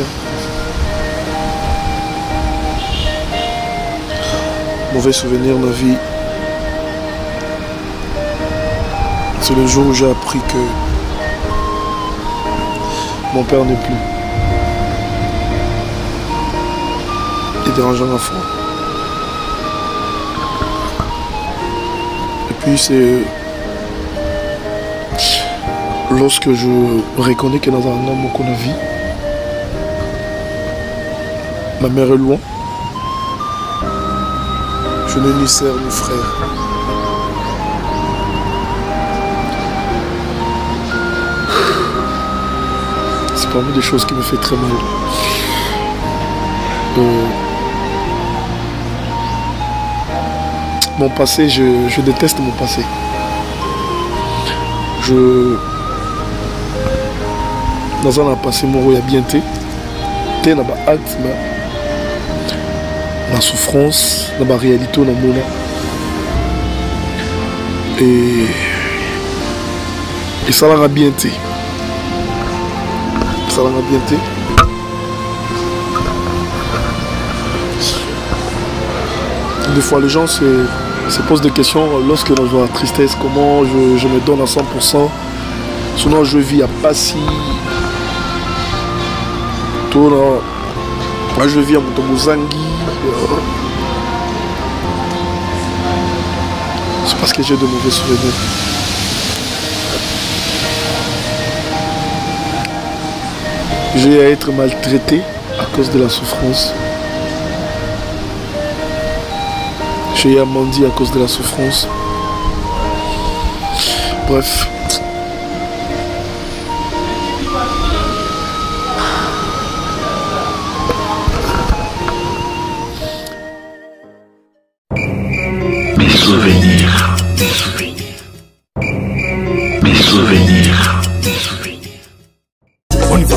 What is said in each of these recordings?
frère. Mauvais souvenir de ma vie. C'est le jour où j'ai appris que mon père n'est plus. Il est dérangeant à fond. Et puis c'est lorsque je reconnais que dans un homme qu'on a vu, ma mère est loin. Je n'ai ni sœur ni frère. C'est parmi des choses qui me fait très mal. Mon passé, je déteste mon passé. Dans un passé, mon rôle a bien été. T'es dans la hâte, la souffrance, dans la réalité, dans le monde. Et ça l'a bien été. Ça l'a bien été. Des fois, les gens se posent des questions lorsque l'on voit la tristesse, comment je me donne à 100%. Sinon, je vis à Passy. Moi, je vis à Motomozangi. C'est parce que j'ai de mauvais souvenirs. J'ai à être maltraité à cause de la souffrance. J'ai à mendier à cause de la souffrance. Bref. Mes souvenirs, mes souvenirs, mes souvenirs, mes souvenirs. On y va.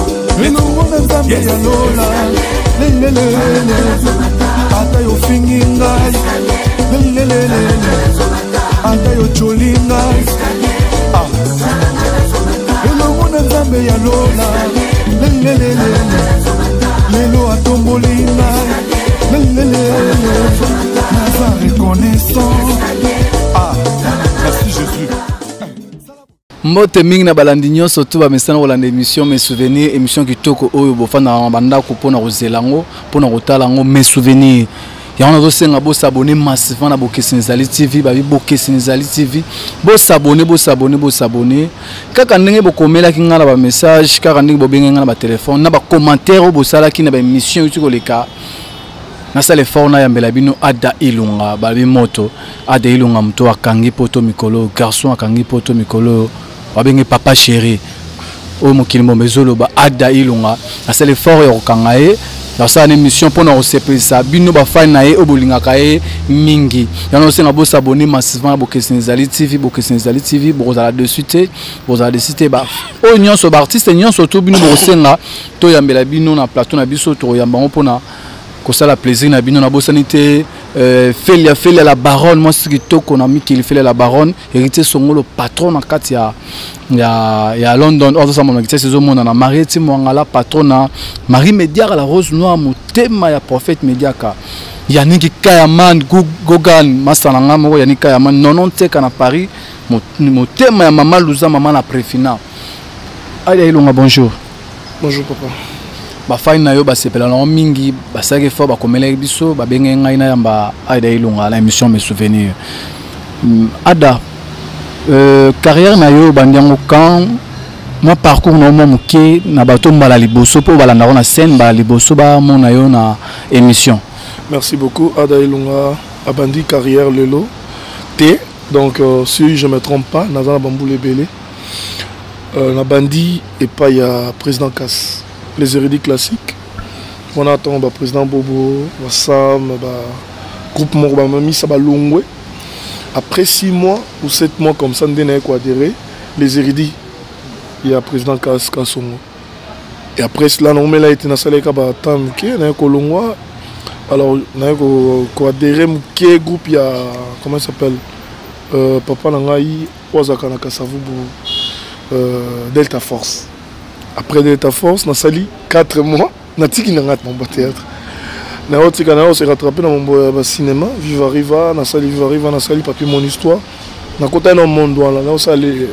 Mbote mingi na balandi nyonso to ba mesana kolanda émission mes souvenirs émission kitoko oyo bofanda banda ko pona kozelango pona kotala ngo mes souvenirs ya on a senga bo s'abonner massivement na Bokesinizali TV ba bi Bokesinizali TV bo s'abonner kaka ndenge bokomela ki ngala ba message kaka ndenge bo benga ngala ba téléphone na ba commentaire bo sala ki na ba émission yuti koleka na sala effort na yambela bino Ada Ilunga ba bi moto Ada Ilunga mto akangi poto mikolo garçon akangi poto mikolo babenge papa chéri o mokili mbezolo ba Ada Ilunga na sala effort ya kokangaye dans sa émission pour nous sepesa bino ba fan na ye obolinga kae mingi yana osenga bo s'abonner massivement à Bokesinizali TV bozala dessus te bozala dessus ba o nyonso ba artiste nyonso to bino bo senga to yambela bino na plateau na biso to yamba mpona ko sala plaisir na bino na bosanité Félia la baronne moi ce qui toko na Mikili Félia la baronne héritier songolo patron na kati ya London ordre ça mon héritier saison mona na Mariette Mwangala patron na Marie Média la rose noire motema ya prophète Médiaka Yannick Kayaman Gogan masananga moko Yannick Kayaman 90 na Paris motema ya maman Louza maman la préfina Ada Ilunga bonjour. Bonjour papa. Ba fine na yo ba sepela na mingi ba sake fo ba komela biso ba benge ngai na yamba Ada Ilunga la émission mes souvenirs. Ada carrière na yo bandiango kan moi parcours na mo muke na bato mbala liboso po balanda na scène ba liboso ba mon na yo na émission. Merci beaucoup Ada Ilunga abandi carrière lelo T donc si je me trompe pas nazana bamboule belé na bandi et pas il y a président Cass les érudits classiques. On attend le président Bobo, Sam, groupe Morba Mami, ça va long. Après 6 mois ou 7 mois comme ça, on a adhéré. Les érudits, il y a le président Kassongo. Et après cela, on a été dans la salle de Kolongwa. Alors, on a adhéré à un groupe, il y a, comment il s'appelle Papa Nangaï, Ouazakana Kassavubu, Delta Force. Après Delta Force, on a sali 4 mois. natiki na ngat mon théâtre na otika na se rattraper dans mon cinéma Viva Riva na sali Viva Riva na sali papier mon histoire na côté dans monde là na sali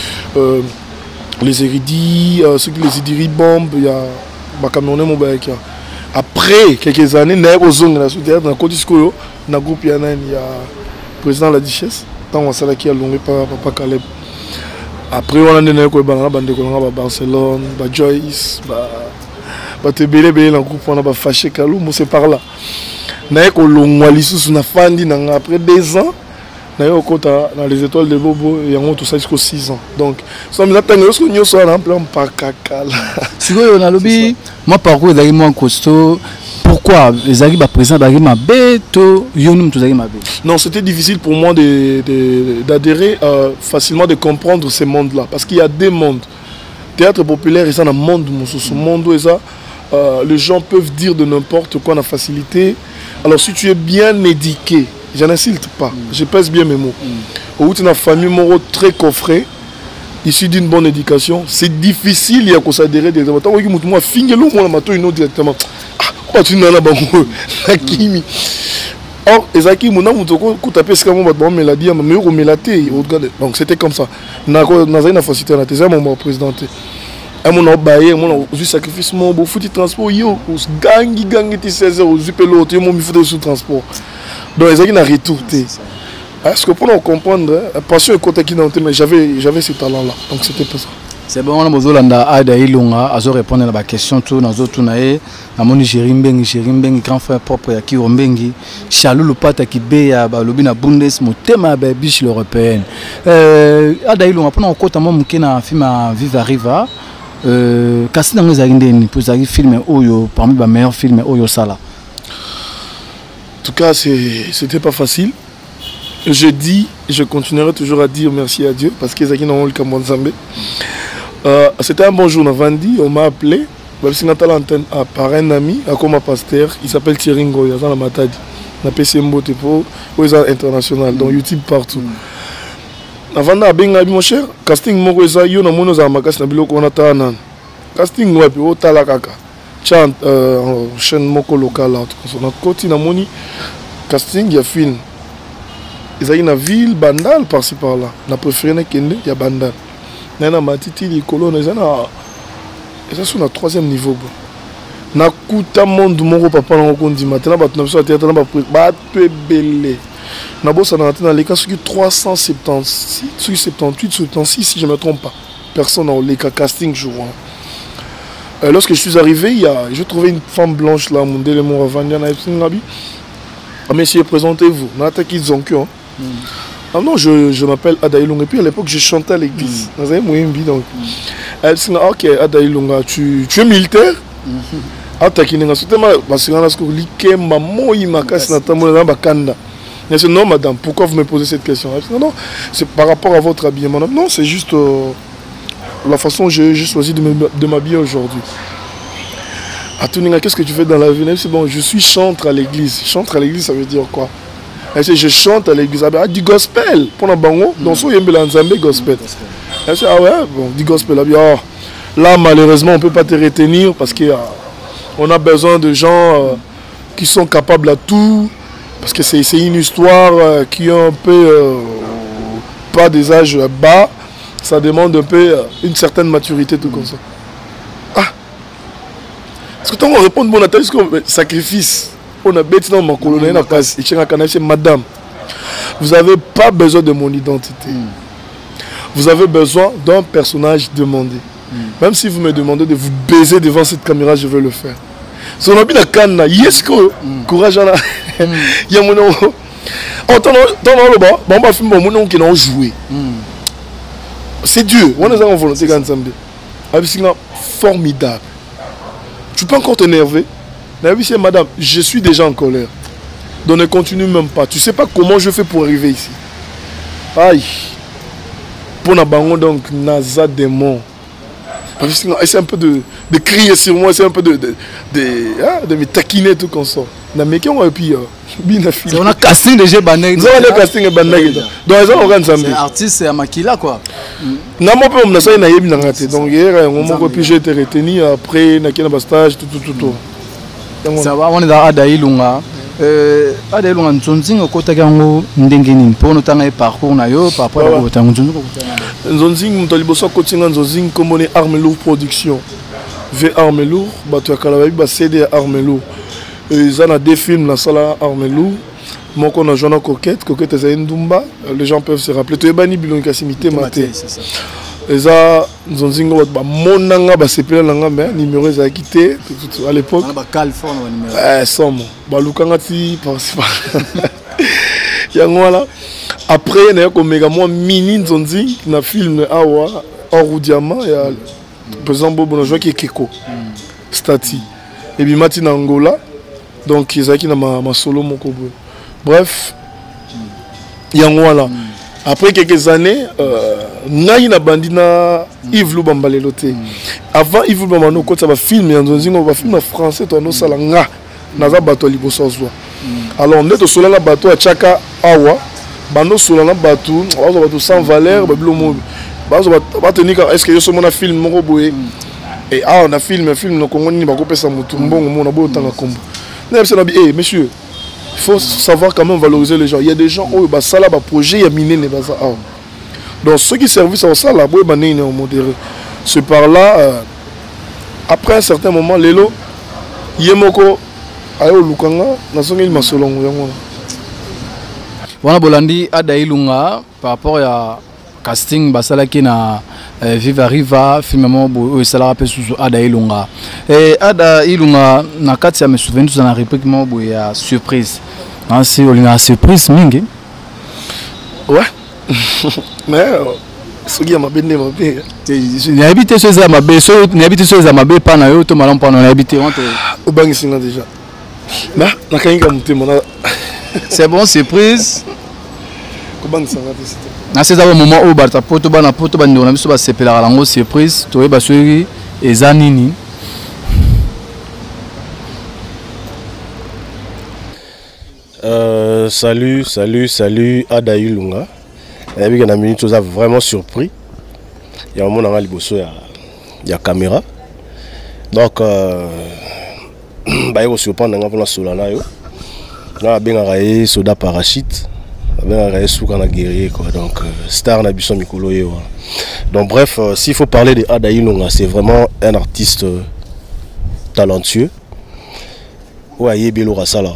les érudits ceux qui les idiri bombe il y a ba camionner mon baïka après quelques années na ozonga na théâtre na côté sikoyo na groupe ya nani ya président la Duchesse tant on sala qui a longé par papa Caleb après on a né ko bana bande ko nga ba Barcelone ba Joyce ba te belé na groupe on a ba fâché Kalou mo c'est par là na ko longwa lisusu na fandi na après 2 ans na yo kota dans les étoiles de Bobo et on tout ça jusqu'aux 6 ans donc ça me attend que nous sommes en plan pas kakala sikoyo na lobi moi parcours ezali moins costaud. Pourquoi les arrivent à présent d'arriver à Beto Yonum tous arrivent à Beto? Non, c'était difficile pour moi d'adhérer facilement, de comprendre ces mondes-là. Parce qu'il y a des mondes. Théâtre populaire, et ça, dans le monde, ce monde, et ça, les gens peuvent dire de n'importe quoi, dans la facilité. Alors, si tu es bien éduqué, je n'insulte pas, je pèse bien mes mots. Ou tu as une famille moro très coffrée, issu d'une bonne éducation, c'est difficile, il y a qu'on s'adhérer directement. Tant que moi, finir-le, moi, directement. Tu n'as pas de or, Ezaki, mon nom, tu tapé ce que moi, me l'a dit, me l'a dit. Donc, c'était comme ça. N'a pas facilité à la thèse, mon président. Et mon baillé, mon sacrifice, mon beau foutu transport, yo, gangi, 16 heures, zupelo, tu m'as fait sous transport. Donc, Ezaki n'a retourné. Est-ce que pour nous comprendre, passion et côté qui n'a mais j'avais ce talent-là. Donc, c'était pas ça. C'est bon, on a besoin d'Ada Ilunga à répondre à la question tout dans autres nae na moni Jérimbengi grand frère propre ya Kirombengi Chalou Lupata qui be ya balobi na Bundes motema ba biche l'européenne Ada Ilunga pona okota mo muke na film Viva Riva kasi na ngeza ndeni pour ça film oyo parmi les meilleurs films oyo sala. En tout cas c'était pas facile. Je continuerai toujours à dire merci à Dieu parce qu'ils ont le Cameroun Zambé. C'était un bon jour, on m'a appelé par un ami, comme pasteur, il s'appelle Thierry Ngoy, il est dans la Matadi, il a PC Mbote pour international, donc YouTube partout. Avant de mon cher, casting moko eza yo na mono za makasi na biloko na tana. Casting wapi o tala kaka. Chant chaîne moko local là, na koti na moni casting ya film. Ils ont une ville bandale par-ci par-là. On a préféré qu'il y a bandale. On a matiti les colonnes. Ils sont au 3e niveau. On a coûté un monde mon papa n'a pas dit maintenant. On a théâtre on a belé. On a bossé dans les cas sur 376, sur 78, sur 76 si je ne me trompe pas. Personne n'a les cas casting jour. Lorsque je suis arrivé, j'ai trouvé une femme blanche là, mon délai mon revenir na Epsingabi. Ah messieurs, présentez-vous. On a attaqué Zonkyo. Ah non, je m'appelle Ada Ilunga. Et puis à l'époque, je chantais à l'église. Donc, elle dit ok, Ada Ilunga, tu es militaire? Non, madame, pourquoi vous me posez cette question? Non, c'est par rapport à votre habillement. Non, c'est juste la façon dont j'ai choisi de m'habiller aujourd'hui. Qu'est-ce que tu fais dans la vie? C'est bon, je suis chantre à l'église. Chantre à l'église, ça veut dire quoi? Je chante à l'église. Ah, du gospel. Pour un bango, dans ce Nzambe gospel. Ah ouais, bon, du gospel. Là, malheureusement, on ne peut pas te retenir parce qu'on a besoin de gens qui sont capables à tout. Parce que c'est une histoire qui est un peu pas des âges bas. Ça demande un peu une certaine maturité, tout comme ça. Parce que quand on répond bon attaque, c'est sacrifice. On a bêté dans ma colonie, madame, vous n'avez pas besoin de mon identité. Vous avez besoin d'un personnage demandé. Même si vous me demandez de vous baiser devant cette caméra, je vais le faire. Si on a bien la canne, yes, courage, il y a mon nom. On va faire mon nom qui n'a joué. C'est Dieu. On est en volonté ensemble. Formidable. Tu peux encore t'énerver. Madame, je suis déjà en colère. Donc ne continue même pas. Tu ne sais pas comment je fais pour arriver ici. Aïe. Pour Nabango, donc, Naza démon. Essaye un peu de crier sur moi, essaye un peu de me taquiner tout comme ça. na meki on puis bina film on a casting déjà bandé on a casting bandé donc ils ont ensemble artiste à Makila quoi na mo pe na ça na yebi na ngate donc hier on moko puis j'ai été retenu après na kina ba stage tout ça va on est dans Adailunga Adailunga nzonzinga kota kango ndenge nini pour tanga parcours na yo par rapport à kota nzonzinga mutali boso kotinga nzonzinga comme les Armes Lourdes production V Armes Lourdes bato ya kala ba CD Armes Lourdes ils ont des films dans sala Armes Lourdes moi qu'on a joué à Coquette c'est Ndumba les gens peuvent se rappeler tu es bani bilon kasimité maté ils ont nzonzinga ba monanga ba sepela nanga mais numéro za quitté à l'époque ba Californie numéro somme ba lukanga ti principal yangola après na ko mega moi mini nzonzinga na film awa or diamant ya par exemple bon joueur qui est Keko Stati et puis mati na Angola donc ils ont qui na ma solo mon kobo bref yangola après quelques années ngai na bandina Yves Lubamba leloté avant Yves Lubamba no kota ba film ya nzonzinga ba film français to no sala nga naza bato liboso zwa alors on est au sola la bato a chaka awa bando sola na bato bato sans valeur ba bilomo ba tenir est-ce que yo so mona film moko boye et on a film no Congo ni ba ko pesa mutu mbongo mona bo tanga kombo na bisa na bi monsieur il faut savoir quand même valoriser les gens. Il y a des gens où ça là projet ya miné ne baza ah. Donc ceux qui servent ça ça là boy bané ne modéré. Ce par là après un certain moment lelo yemoko ayo lukanga na songi il masolongo yango. Wana bolandi Adailunga par rapport à casting basala ki na Viva Riva finalement bo sala pe sous Adailunga et Adailunga na kati ya me souvenir na réplique mo bo ya surprise hein c'est une surprise mingi ouais mais ce qui m'a bende m'a bé ni habité chez za mabe so ni habité chez za mabe pa na yo to malam pa na habité on te au bangi singa déjà na kanga mutema na c'est bon surprise ko bangi singa déjà na c'est un moment où bata poto bana poto bandi on a biso ba sepela lango surprise to yeba soki eza nini salut Adailunga et na minute nous a vraiment surpris il y a un moment dans liboso ya caméra donc ba yo surprendre nga pour la solana yo na benga raé soda parachute na guerrier quoi donc star na biso mikolo yo donc bref s'il faut parler de Adailunga c'est vraiment un artiste talentueux ouais belo rasala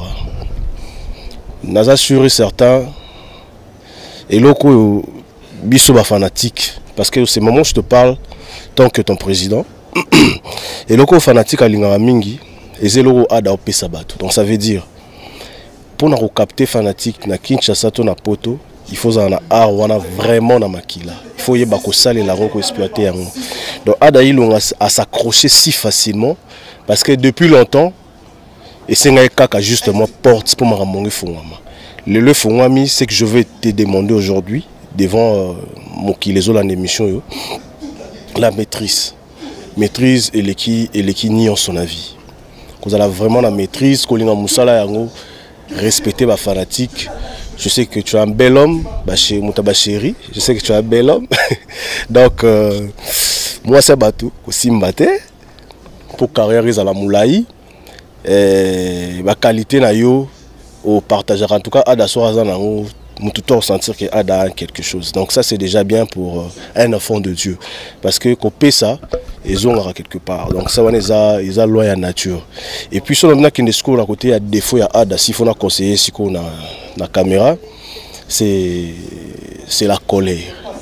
naza sûr et certain et loko biso ba fanatique parce que c'est moment où je te parle tant que ton président et loko fanatique alinga mingi et zelo ada opesa bato donc ça veut dire pour na recapter fanatique na Kinshasa to na poto il faut en art wana vraiment na makila il faut yeba ko sale la ko exploiter yango donc Adailunga a s'accrocher si facilement parce que depuis longtemps et c'est nga kaka justement porte pour maramongi fungama le fungami c'est que je vais te demander aujourd'hui devant mon qui les en émission yo la maîtrise et l'équipe ni en son avis vous allez vraiment la maîtrise kolinga musala yango respecter ma fanatique. Je sais que tu es un bel homme, Moutabacheri. Je sais que tu es un bel homme. Donc, moi, c'est Batou, aussi Mbate, pour carrière à la Moulaï. Ma qualité, au partage. En tout cas, Ada Sorazan, tout le sentir qu'il y a quelque chose. Donc, ça, c'est déjà bien pour un enfant de Dieu. Parce que, quand on paie ça, ils ont quelque part. Donc ça va ils ont loi à nature. Et puis si on a qui ne à côté il y a des fois il y a Ada s'il faut conseiller si on a la caméra c'est la colère.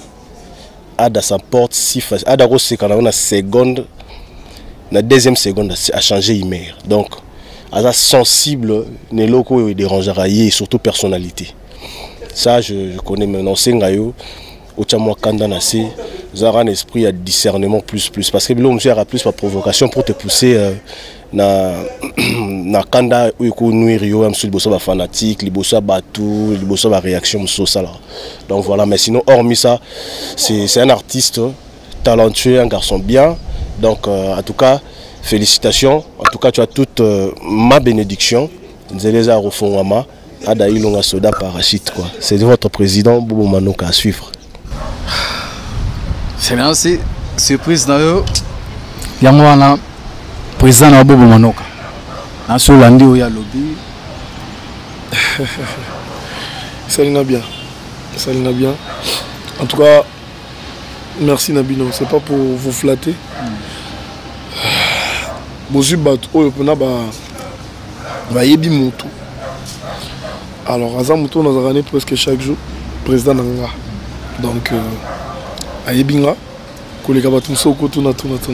Ada s'emporte si facile. Ada c'est quand on a seconde la deuxième seconde a changé humeur. Donc Ada sensible ne loko dérangera et surtout personnalité. Ça je connais maintenant c'est ngayo Ochamo Kanda Nassé, vous avez un esprit à discernement plus parce que l'homme aura plus par provocation pour te pousser na Kanda où il nuire yo am sur bossa fanatique, li bossa batou, li bossa réaction ça là. Donc voilà, mais sinon hormis ça, c'est un artiste talentueux, un garçon bien. Donc en tout cas, félicitations. En tout cas, tu as toute ma bénédiction Nzeleza Rofongama, Ada Ilunga Soda Parachute quoi. C'est votre président Bobo Manoka à suivre. C'est là aussi surprise nayo. Yango wana président na Bobo Manoka. Na solandi oya lobby. Ça l'ina bien. Ça l'ina bien. En tout cas, merci Nabino. C'est pas pour vous flatter. Bosu bat oyo pona ba yebi mutu. Alors Azam mutu nous a gagné presque chaque jour président nanga. Donc ayebinga koleka batu soko tuna.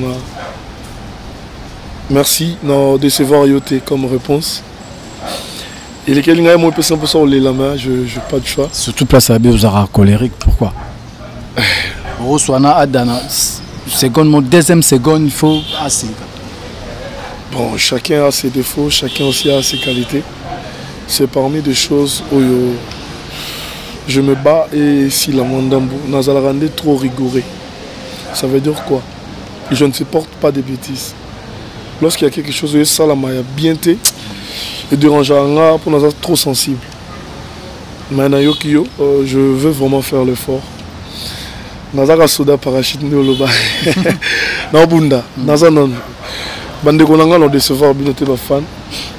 Merci de décevoir Yoté comme réponse. Et lesquels n'ont pas pu s'enlever la main, je n'ai pas de choix. Surtout place à Béozara colérique, pourquoi? Roswana Adana, seconde, deuxième seconde, il faut assez. Bon, chacun a ses défauts, chacun aussi a ses qualités. C'est parmi des choses où je me bats et si la Mandambo n'a pas rendu trop rigoureux. Ça veut dire quoi? Je ne supporte pas des bêtises. Lorsqu'il y a quelque chose où ça la m'a bien été, et dérangeant pour nous être trop sensible. Maintenant, je veux vraiment faire l'effort. Nazaka soda parachute neoloba. Na bunda, naza non. Bande konanga no décevoir binote ba fan.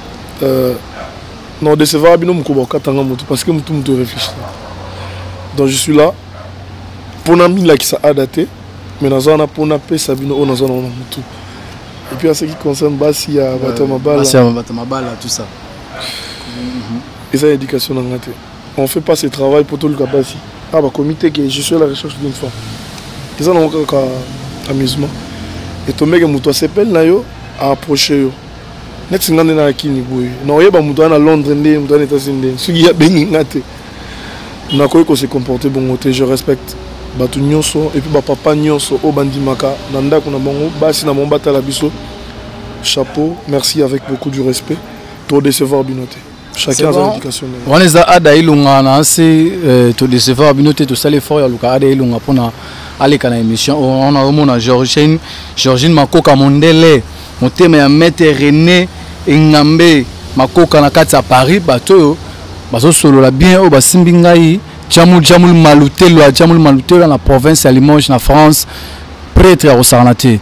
Non décevoir bino muko bakatanga mutu parce que mutu mutu réfléchit. Donc je suis là pour na mila qui ça adapté, mais naza na pour na pesa bino o naza na mutu. Et puis en ce qui concerne Bassi à Batamabala, tout ça. Et ça, l'éducation dans la tête. On ne fait pas ce travail pour tout le Bassi. Ah, bah, comité que je suis à la recherche d'une femme. Et ça, on a amusement. Et ton mec, il s'appelle Nayo à approcher. Net si ngane na kini boy. Non, yeba mutu à Londres, mutu à États-Unis. Ce qui a béni ngate. Na ko se comporter bon côté, je respecte. Batu nyonso et puis ba papa nyonso o bandimaka nanda kuna bango basi na mombata la biso. Chapeau, merci avec beaucoup du respect. Pour décevoir binoté. Chacun a sa éducation. On les a Ada Ilunga na c'est to décevoir binoté to sale fort ya luka Ada Ilunga pona aller kana émission. On a mona Georgine Makoka Mondele, motema ya maître René Ngambe Makoka na kati ya Paris bato bazo solo la bien o basimbi ngai Jamul Malutelo dans la province à Limoges, en France, prêtre à Sarnaté.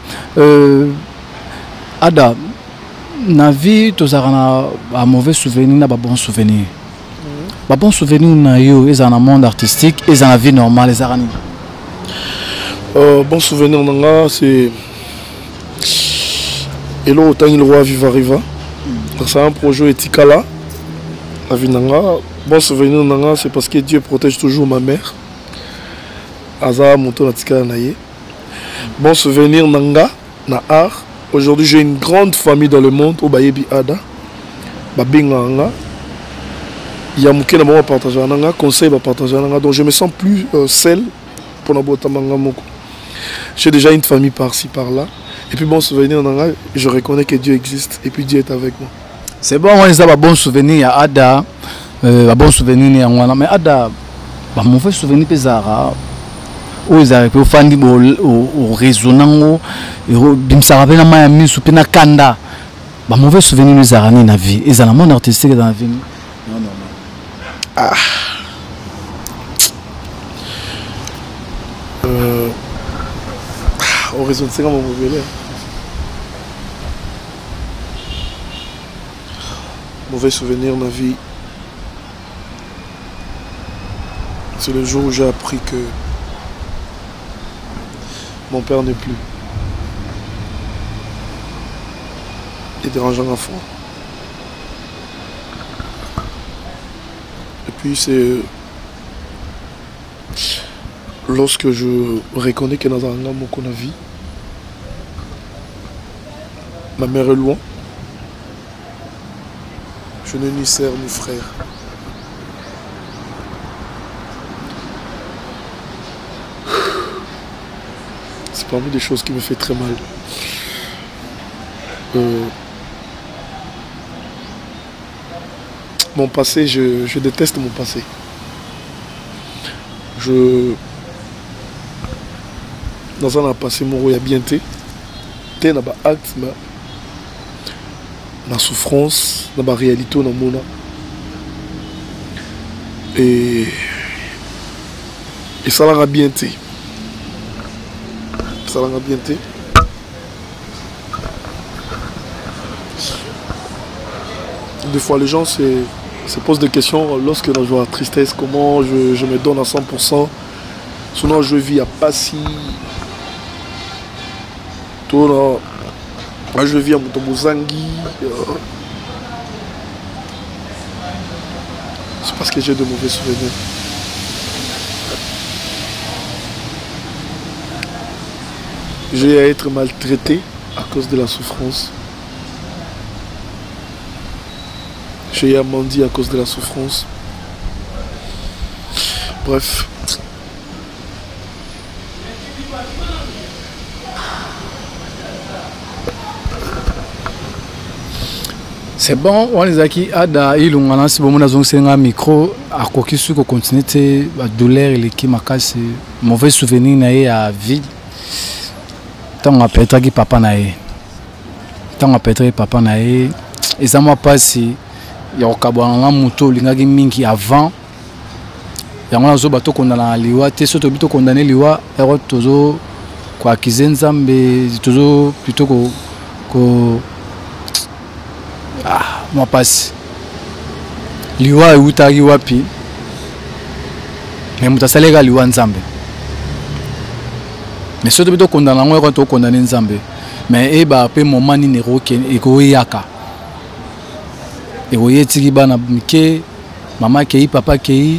Ada, na vie, tu as un mauvais souvenir, un bon souvenir. Un bon souvenir, ils ont un monde artistique, ils ont la vie normale, les aranis. Bon souvenir, c'est. Et là, autant il roi Viva Riva. C'est un projet Etikala. La vie nanga. Bon souvenir nanga, c'est parce que Dieu protège toujours ma mère. Aza Moto Natika Naye. Bon souvenir nanga, na art. Aujourd'hui, j'ai une grande famille dans le monde. Au Bayebi Ada. Babinga nanga. Yamouké na bon partager nanga, conseil va partager nanga. Donc je me sens plus seul pour na bota manga moko. J'ai déjà une famille par-ci par-là. Et puis bon souvenir nanga, je reconnais que Dieu existe et puis Dieu est avec moi. C'est bon, on a un bon souvenir à Ada. Un bon souvenir mais Ada un mauvais souvenir pesara où ils arrivent au fandi au résonant bimsara na mayami supina kanda un mauvais souvenir nous arani na vie ils ont un monde artistique dans la vie non au raison de ça mon mauvais souvenir dans la vie. C'est le jour où j'ai appris que mon père n'est plus. Il est dérangeant à fond. Et puis c'est lorsque je reconnais que dans un homme qu'on a vie, ma mère est loin. Je n'ai ni sœur ni frère. C'est parmi des choses qui me fait très mal. Mon passé, je déteste mon passé. Dans un passé, mon roi a bien été. T'es là-bas acte, mais la souffrance, dans la réalité, dans mon et ça l'a bien été. Ça l'a bien été. Des fois, les gens se posent des questions lorsque je vois la tristesse, comment je me donne à 100%. Sinon, je vis à Passy. Moi, je vis à Moutobozangui. C'est parce que j'ai de mauvais souvenirs. J'ai à être maltraité à cause de la souffrance. J'ai à mendier à cause de la souffrance. Bref. C'est bon, on les a qui ada ilungana si bon nazong senga micro à quoi qui suko continuer la douleur et qui m'a cassé mauvais souvenir naé à vie. Tant à petra qui papa naé. Tant à petra papa naé et ça m'a passé ya okabwana moto lingaki mingi avant. Ya ngona zo bato kondana liwa te soto bito condamné liwa ero tozo kwa kizenzambe tozo plutôt ko moi passe liwa utagi wapi mais mutasalega liwa nzambe mais soto bito condamné ngo to condamné nzambe mais e ba pe moment ni neroke eko yaka eko yetiki bana mike mama kei papa kei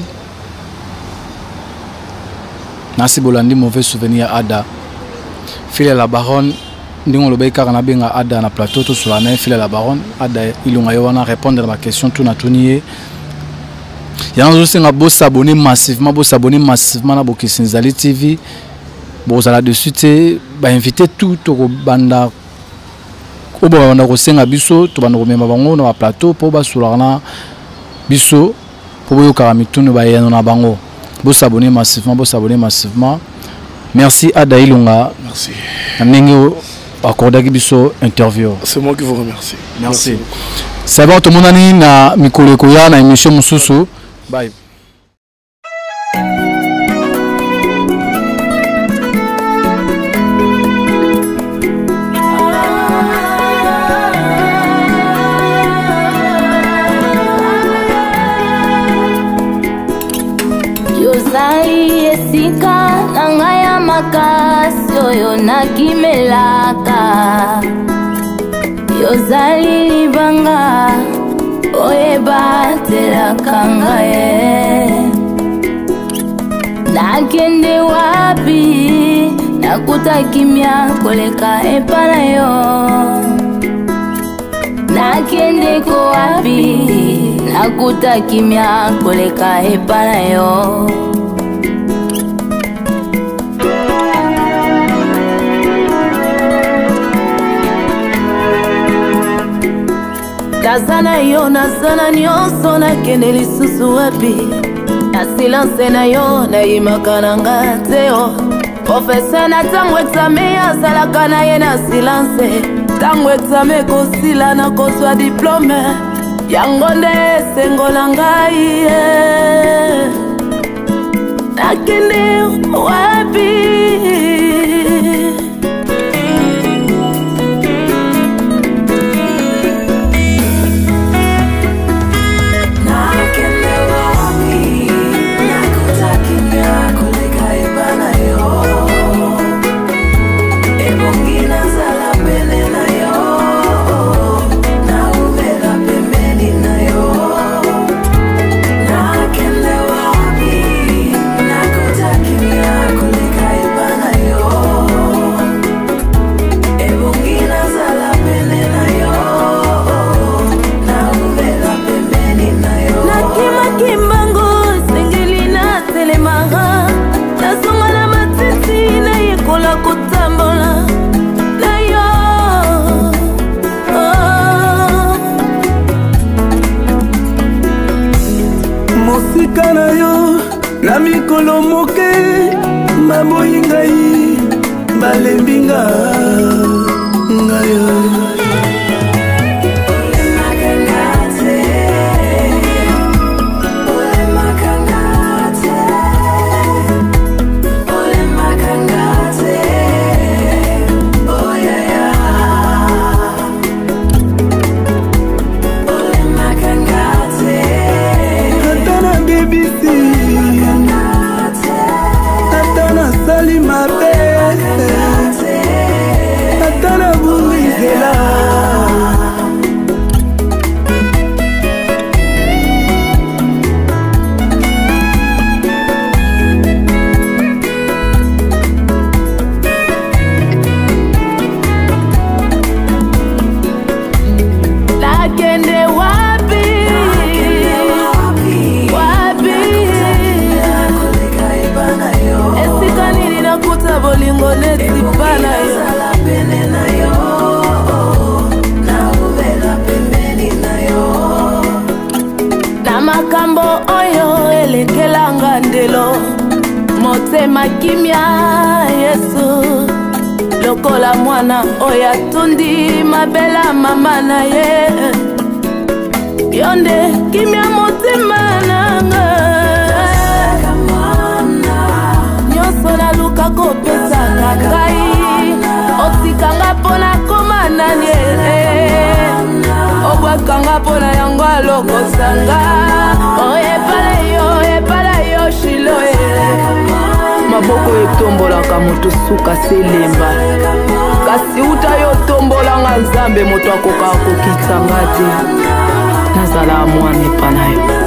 nasi bolandi mauvais souvenir ada file la baronne ndingo lobe kaka na benga ada na plateau to sur la main file la baronne ada ilunga yona répondre à ma question tout na tunier yanzo singa bo s'abonner massivement na Bokisinzali TV bo za là dessus te ba inviter tout to banda ko ba banda ko senga biso to banda ko mema bango na plateau po ba sulana biso po yo kamitunu ba yano na bango bo s'abonner massivement merci ada ilunga merci amingo accorder biso interview. C'est moi qui vous remercie. Merci. C'est bon, tout le monde a na mikolo koya na émission mususu. Bye. Yozai esika nangaya makasi oyo nakimelaka Yozali libanga oyeba telaka ngaye nakende wapi nakuta kimia koleka epa na yo nakende ko wapi nakuta kimia koleka epa na yo Nazana yo nazana nyonso nakende lisusu wapi na silence na yo na imakananga teo professeur na tango examen azalaka na ye na silence tango examen kosila na kozwa diplome yango nde esengola ngai nakende wapi na mikolo moke maboyi ngai balembinga ngai kimia Yesu lokola mwana oyo atundi mabela mama na ye yonde kimia motema nanga nyonso naluka kopesaka ngai otikanga mpona koma nani obwakanga mpona yango alokosanga epala yo shilo maboko etombolaka moto suka selemba kasi uta yo tombolanga nzambe moto akoka kokitsanga te nazala mwana epa na yo